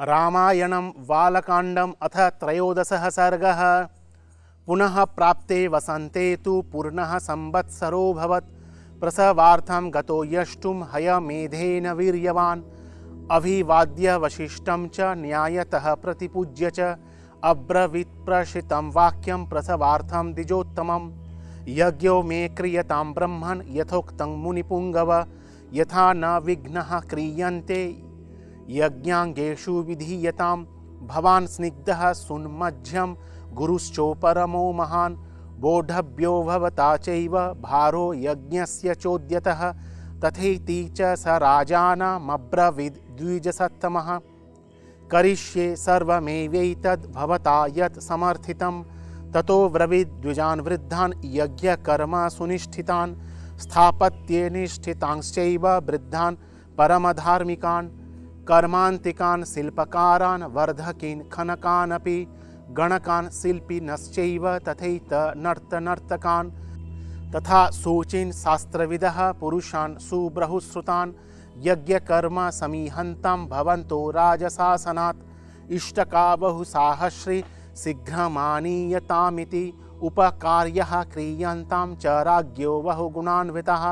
रामायणं बालकाण्डम् अथ त्रयोदशः सर्गः। पुनः प्राप्ते वसन्ते तु पूर्णः संवत्सरोऽभवत्। प्रसवार्थं गतो यष्टुं हयमेधेन वीर्यवान्। अभिवाद्य वसिष्ठं च न्यायतः प्रतिपूज्य च अब्रवीत् प्रशितं वाक्यं प्रसवार्थं द्विजोत्तमम्। यज्ञो मे क्रियतां ब्रह्मन् यथोक्तं मुनिपुङ्गव। यथा न विघ्नः क्रियन्ते यज्ञाङ्गेषु विधीयतां। भवान् स्निग्धः सुन्मध्यं गुरुश्चोपरमो महान्। बोढव्यो भवता चैव भारो यज्ञस्य चोद्यतः। तथेति च स राजानमब्रवीद् द्विजसत्तमः। करिष्ये सर्वमेवैतद् भवता यत् समर्थितं। ततो ब्रवीद् द्विजान् वृद्धान् यज्ञकर्म सुनिष्ठितान्। स्थापत्ये निष्ठितांश्चैव वृद्धान् परमधार्मिकान्। कर्मान्तिकान् शिल्पकारान् वर्धकीन् खनकानपि। गणकान् शिल्पिनश्चैव तथैत नर्तनर्तकान्। तथा शुचीन् शास्त्रविदः पुरुषान् सुबृहुश्रुतान्। यज्ञकर्म समीहन्तं भवन्तो राजशासनात्। इष्टका बहुसाहस्री शीघ्रमानीयतामिति। उपकार्यः क्रियन्तां च राज्ञो बहुगुणान्वितः।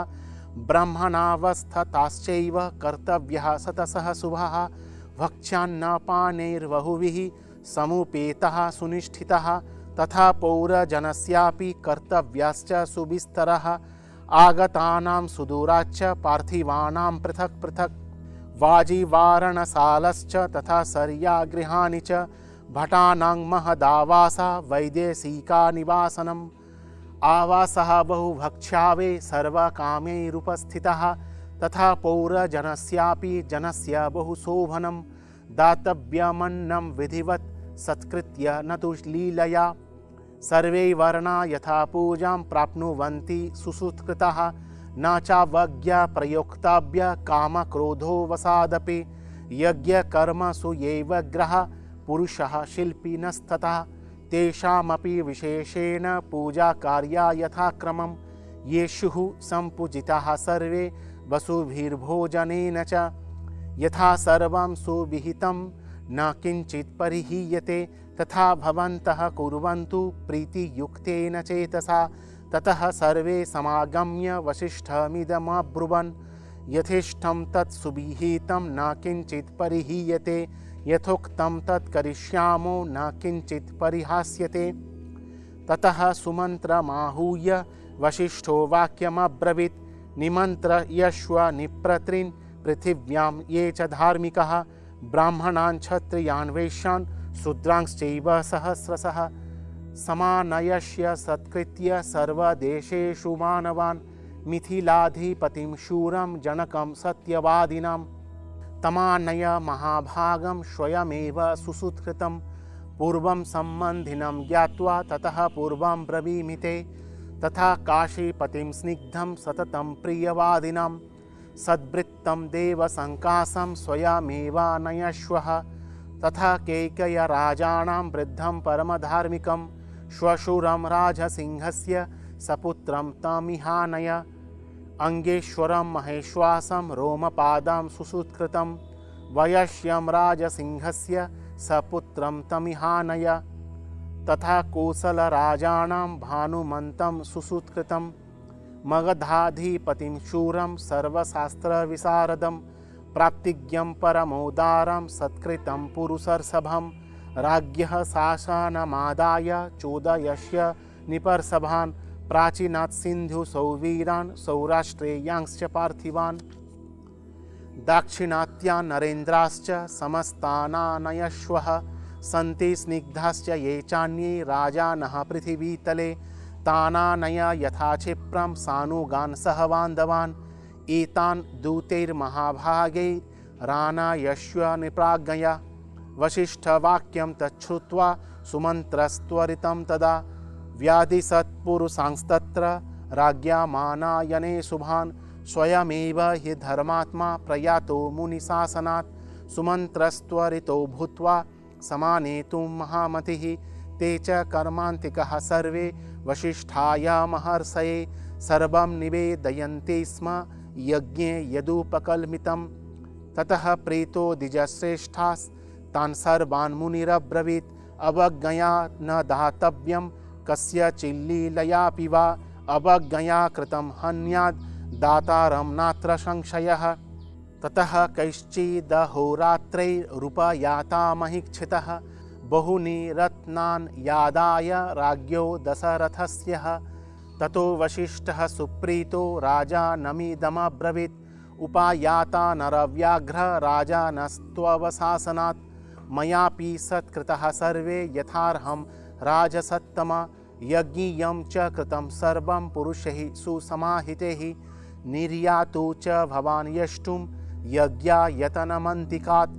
ब्रह्मणावस्थताश्चैव कर्तव्यः शतशः शुभः। भक्ष्यान्नपानैर्बहुभिः समुपेतः सुनिष्ठितः। तथा पौरजनस्यापि कर्तव्याश्च सुविस्तरः। आगतानां सुदूराच्च पार्थिवानां पृथक् पृथक्। वाजिवारणशालश्च तथा शर्यागृहाणि च। भटानां महदावासा वैदेशिका निवासनम्। आवासः बहुभक्ष्यावे सर्वकामैरुपस्थितः। तथा पौरजनस्यापि जनस्य बहुशोभनं। दातव्यमन्नं विधिवत् सत्कृत्य न तु लीलया। सर्वे वर्णा यथा पूजां प्राप्नुवन्ति सुसुत्कृतः। न चावज्ञा प्रयोक्तव्य कामक्रोधो वसादपि। यज्ञकर्मसु ये ग्रह पुरुषः शिल्पिनस्ततः। तेषामपि विशेषेण पूजाकार्या यथाक्रमं। येषुः सम्पूजिताः सर्वे वसुभिर्भोजनेन च। यथा सर्वं सुविहितं न किञ्चित् परिहीयते। तथा भवन्तः कुर्वन्तु प्रीतियुक्तेन चेतसा। ततः सर्वे समागम्य वसिष्ठमिदमब्रुवन्। यथेष्टं तत् सुविहितं न किञ्चित् परिहीयते। यथोक्तं तत् करिष्यामो न किञ्चित् परिहास्यते। ततः सुमन्त्रमाहूय वसिष्ठो वाक्यमब्रवीत्। निमन्त्रयश्व निप्रतॄन् पृथिव्यां ये च धार्मिकः। ब्राह्मणान् क्षत्रियान् वैश्यान् शूद्रांश्चैव सहस्रशः। समानयस्य सत्कृत्य सर्वदेशेषु मानवान्। मिथिलाधिपतिं शूरं जनकं सत्यवादिनां। तमानय महाभागं स्वयमेव सुसुत्कृतं। पूर्वं सम्बन्धिनं ज्ञात्वा ततः पूर्वं ब्रवीमि। तथा काशीपतिं स्निग्धं सततं प्रियवादिनां। सद्वृत्तं देवसङ्कासं स्वयमेवानयश्वः। तथा कैकेयराजानां वृद्धं परमधार्मिकं। श्वशुरं राजसिंहस्य सपुत्रं तमिहानय। अंगेश्वरं महेश्वासं रोमपादं सुसुत्कृतं। वयस्यं राजसिंहस्य सपुत्रं तमिहानय। तथा कोसलराजानां भानुमन्तं सुसुत्कृतं। मगधाधिपतिं शूरं सर्वशास्त्रविशारदं। प्राप्तिज्ञं परमोदारं सत्कृतं पुरुषर्षभं। राज्ञः शासनमादाय चोदयस्य निपर्षभान्। प्राचीनात् सिन्धुसौवीरान् सौराष्ट्रे यांश्च पार्थिवान्। दाक्षिणात्यान् नरेन्द्राश्च समस्तानानयश्वः। सन्ति स्निग्धाश्च ये चान्ये राजानः पृथिवीतले। तानानय यथा क्षिप्रं सानुगान् सह बान्धवान्। एतान् दूतैर्महाभागैरानयश्व निप्राज्ञया। वसिष्ठवाक्यं तच्छ्रुत्वा सुमन्त्रस्त्वरितं तदा। व्याधिसत्पुरुषांस्तत्र राज्ञा मानायने शुभान्। स्वयमेव हि धर्मात्मा प्रयातो मुनिशासनात्। सुमन्त्रस्त्वरितो भूत्वा समानेतुं महामतिः। ते च कर्मान्तिकः सर्वे वसिष्ठाय महर्षये। सर्वं निवेदयन्ते स्म यज्ञे यदुपकल्मितं। ततः प्रीतो द्विजश्रेष्ठास् तान् सर्वान् मुनिरब्रवीत् अवज्ञया न दातव्यं कस्य चिल्लीलयापि वा अवज्ञया कृतं हन्याद् दातारं नात्र संशयः। ततः कैश्चिदहोरात्रैरुपयातामहीक्षितः बहूनि रत्नान् यादाय राज्ञो दशरथस्य। ततो वसिष्ठः सुप्रीतो राजानमिदमब्रवीत् उपायाता नरव्याघ्र राजानस्त्ववशासनात् मयापि सत्कृतः सर्वे यथार्हं राजसत्तम यज्ञीयं च कृतं सर्वं पुरुषैः सुसमाहितैः निर्यातु च भवान् यष्टुं यज्ञायतनमन्तिकात्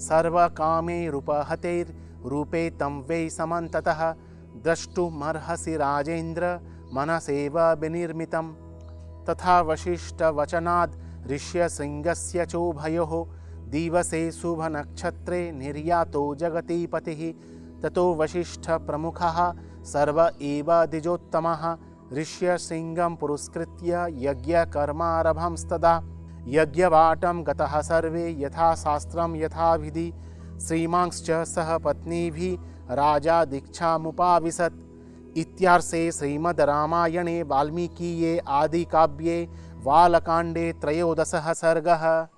सर्वकामैरुपहतैर्रूपे तं वै समन्ततः द्रष्टुमर्हसि राजेन्द्र मनसेव विनिर्मितं। तथा वसिष्ठवचनाद् ऋष्यशृङ्गस्य चोभयोः दिवसे शुभनक्षत्रे निर्यातो जगतीपतिः। ततो वसिष्ठप्रमुखः सर्व एव द्विजोत्तमः ऋष्यशृङ्गं पुरस्कृत्य यज्ञकर्मारभंस्तदा यज्ञवाटं गतः सर्वे यथा शास्त्रं यथाविधि श्रीमांश्च सह पत्नीभिः राजा दीक्षामुपाविशत्। इत्यार्षे श्रीमद् रामायणे वाल्मीकीये आदिकाव्ये बालकाण्डे 13 सर्गः।